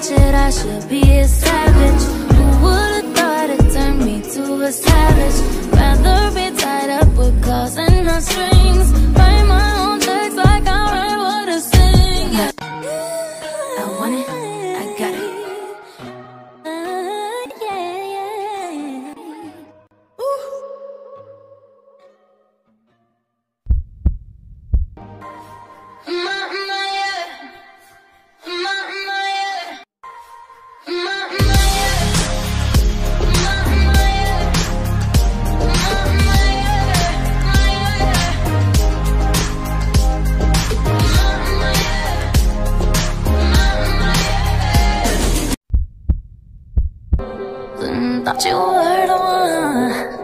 ratchet, I should be a savage. Who would've thought it turned me to a savage? Rather be tied up with calls and not strings. Write my own text like I write what I sing. I want it, I got it. Thought you were the one.